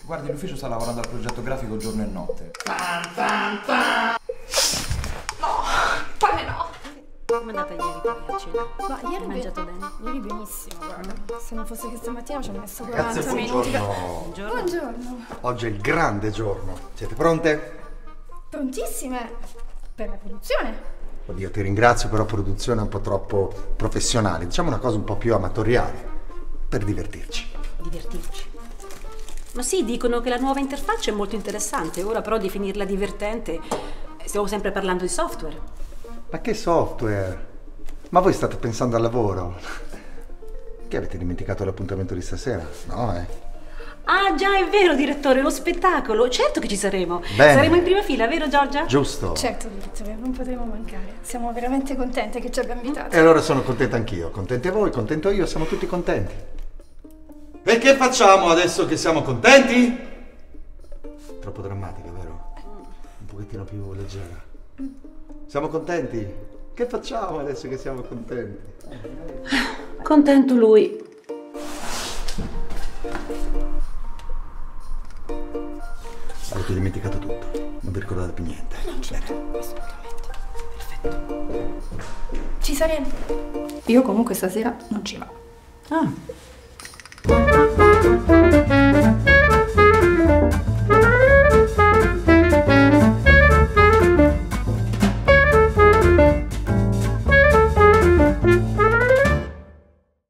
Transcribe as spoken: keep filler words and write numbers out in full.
Guardi, l'ufficio sta lavorando al progetto grafico giorno e notte. No, pane no. Come è andata ieri poi a cena? Ma ieri Hai mangiato bene? Ieri benissimo, guarda. Se non fosse che stamattina ci ho messo Ragazze, quaranta minuti. buongiorno. Buongiorno. Buongiorno. Oggi è il grande giorno. Siete pronte? Prontissime per la produzione. Oddio, ti ringrazio, però produzione è un po' troppo professionale. Diciamo una cosa un po' più amatoriale. Per divertirci. Divertirci. Ma sì, dicono che la nuova interfaccia è molto interessante. Ora però definirla divertente... Stiamo sempre parlando di software. Ma che software? Ma voi state pensando al lavoro? Che avete dimenticato l'appuntamento di stasera? No, eh? Ah già, è vero, direttore, lo spettacolo. Certo che ci saremo. Bene. Saremo in prima fila, vero Giorgia? Giusto. Certo, direttore, non potremo mancare. Siamo veramente contente che ci abbia invitato. E allora sono contenta anch'io. Contenti voi, contento io, siamo tutti contenti. E che facciamo adesso che siamo contenti? Troppo drammatica, vero? Un pochettino più leggera. Siamo contenti? Che facciamo adesso che siamo contenti? Contento lui. Avete dimenticato tutto, non vi ricordate più niente. Non certo, assolutamente. Perfetto. Ci saremo. Io comunque stasera non ci vado. Ah,